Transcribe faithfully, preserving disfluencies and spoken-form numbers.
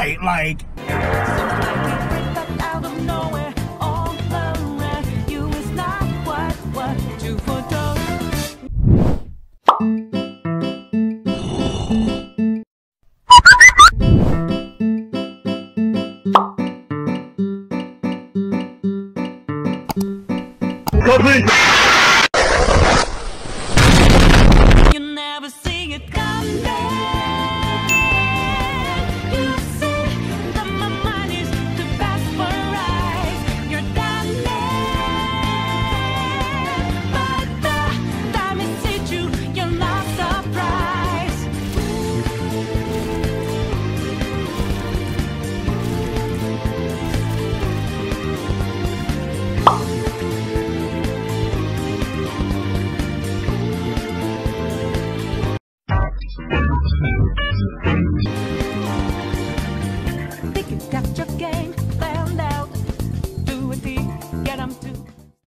right, like... Complete. You never see it coming. You see that my mind is too fast for eyes. You're done but the time it hit you, you're not surprised. Think you got your